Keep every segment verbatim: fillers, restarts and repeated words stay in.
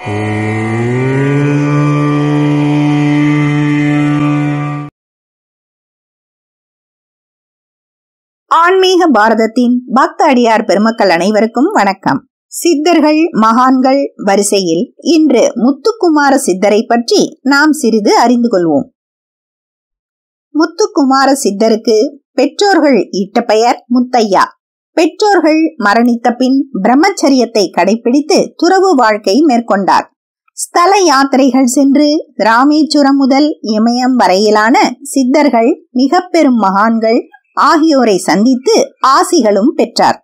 ஆன்மீக பாரதத்தின் பக்த அடியார் பெருமக்கள் அனைவருக்கும் வணக்கம். சித்தர்கள் மகான்கள் வரிசையில் இன்று முத்துக்குமார சித்தரை பற்றி நாம் சிறிது அறிந்து கொள்வோம். முத்துக்குமார சித்தருக்கு பெற்றோர்கள் இட்ட பெயர் முத்தையா. பெற்றோர்கள் மரணித்த பின் பிரம்மச்சரியத்தை கடைபிடித்து துறவு வாழ்க்கை மேற்கொண்டார். ஸ்தல யாத்திரைகள் சென்று ராமேஸ்வரம் முதல் இமயம் வரையிலான சித்தர்கள், மிக பெரும் மகான்கள் ஆகியோரை சந்தித்து ஆசிகளும் பெற்றார்.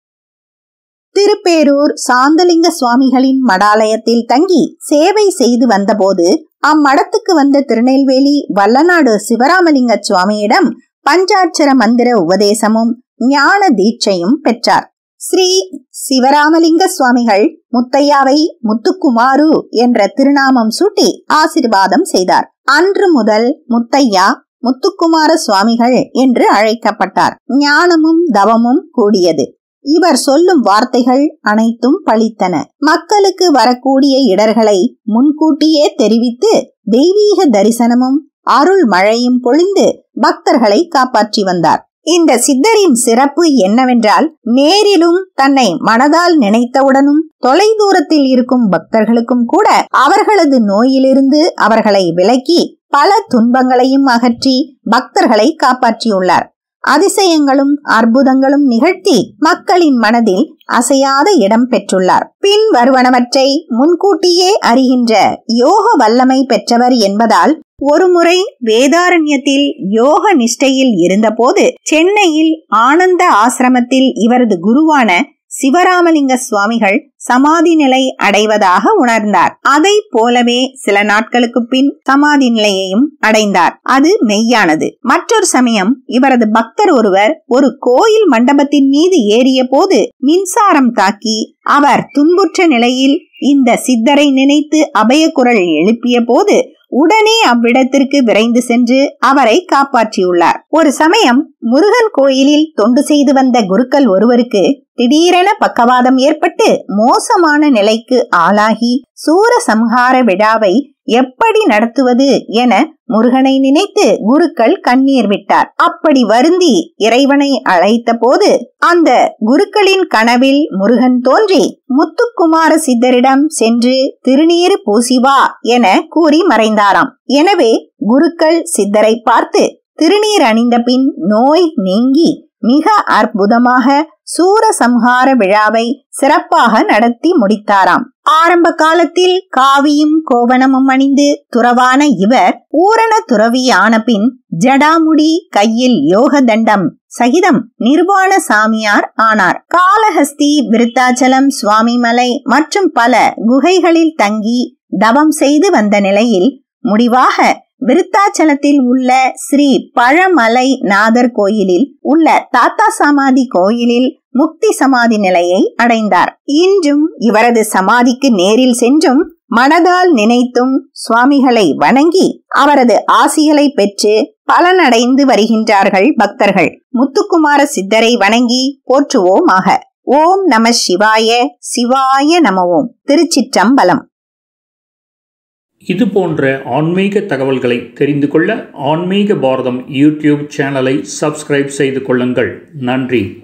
திருப்பேரூர் சாந்தலிங்க சுவாமிகளின் மடாலயத்தில் தங்கி சேவை செய்து வந்தபோது அம்மடத்துக்கு வந்த திருநெல்வேலி வல்லநாடு சிவராமலிங்க சுவாமியிடம் பஞ்சாட்சர மந்திர உபதேசமும் ஞான தீட்சையும் பெற்றார். ஸ்ரீ சிவராமலிங்க சுவாமிகள் முத்தையாவை முத்துக்குமாரு என்ற திருநாமம் சூட்டி ஆசீர்வாதம் செய்தார். அன்று முதல் முத்தையா முத்துக்குமார சுவாமிகள் என்று அழைக்கப்பட்டார். ஞானமும் தவமும் கூடியது. இவர் சொல்லும் வார்த்தைகள் அனைத்தும் பலித்தன. மக்களுக்கு வரக்கூடிய இடர்களை முன்கூட்டியே தெரிவித்து தெய்வீக தரிசனமும் அருள் மழையும் பொழிந்து பக்தர்களை காப்பாற்றி வந்தார். இந்த சித்தரின் சிறப்பு என்னவென்றால், நேரிலும் தன்னை மனதால் நினைத்தவுடனும் தொலை தூரத்தில் இருக்கும் பக்தர்களுக்கும் கூட அவர்களது நோயிலிருந்து அவர்களை விலக்கி பல துன்பங்களையும் அகற்றி பக்தர்களை காப்பாற்றியுள்ளார். அதிசயங்களும் அற்புதங்களும் நிகழ்த்தி மக்களின் மனதில் அசையாத இடம் பெற்றுள்ளார். பின் வருவனவற்றை முன்கூட்டியே அறிகின்ற யோக வல்லமை பெற்றவர் என்பதால் ஒருமுறை வேதாரண்யத்தில் யோக நிஷ்டையில் இருந்தபோது சென்னையில் ஆனந்த ஆசிரமத்தில் இவரது குருவான சிவராமலிங்க சுவாமிகள் சமாதி நிலை அடைவதாக உணர்ந்தார். அதை போலவே சில நாட்களுக்கு பின் சமாதி நிலையையும் அடைந்தார். அது மெய்யானது. மற்றொரு சமயம் இவரது பக்தர் ஒருவர் ஒரு கோயில் மண்டபத்தின் மீது ஏறிய போது மின்சாரம் தாக்கி அவர் துன்புற்ற நிலையில் இந்த சித்தரை நினைத்து அபய குரல் எழுப்பிய போது உடனே அவ்விடத்திற்கு விரைந்து சென்று அவரை காப்பாற்றியுள்ளார். ஒரு சமயம் முருகன் கோயிலில் தொண்டு செய்து வந்த குருக்கள் ஒருவருக்கு திடீரென பக்கவாதம் ஏற்பட்டு மோசமான நிலைக்கு ஆளாகி சூரசம்ஹார விழாவை எப்படி நடத்துவது என முருகனை நினைத்து குருக்கள் கண்ணீர் விட்டார். அப்படி வருந்தி இறைவனை அழைத்த போது அந்த குருக்களின் கனவில் முருகன் தோன்றி முத்துக்குமார சித்தரிடம் சென்று திருநீறு பூசிவா என கூறி மறைந்தாராம். எனவே குருக்கள் சித்தரை பார்த்து திருநீர் அணிந்த பின் நோய் நீங்கி மிக அற்புதமாக சூரசம்ஹார விழாவை சிறப்பாக நடத்தி முடித்தாராம். ஆரம்ப காலத்தில் காவியும் கோவணமும் அணிந்து துறவான இவர் பூரண துறவி ஆன பின் ஜடாமுடி கையில் யோக தண்டம் சகிதம் நிர்வாண சாமியார் ஆனார். காளஹஸ்தி, விருத்தாச்சலம், சுவாமிமலை மற்றும் பல குகைகளில் தங்கி தவம் செய்து வந்த நிலையில் முடிவாக விருத்தாச்சலத்தில் உள்ள ஸ்ரீ பழமலை நாதர் கோயிலில் உள்ள தாத்தா சமாதி கோயிலில் முக்தி சமாதி நிலையை அடைந்தார். இன்றும் இவரது சமாதிக்கு நேரில் சென்றும் மனதால் நினைத்தும் சுவாமிகளை வணங்கி அவரது ஆசிகளை பெற்று பலனடைந்து வருகின்றார்கள் பக்தர்கள். முத்துக்குமார சித்தரை வணங்கி போற்றுவோமாக. ஓம் நம சிவாய. சிவாய நம ஓம். திருச்சிற்றம்பலம். இது போன்ற ஆன்மீக தகவல்களை தெரிந்து கொள்ள ஆன்மீக பாரதம் யூடியூப் சேனலை சப்ஸ்கிரைப் செய்து கொள்ளுங்கள். நன்றி.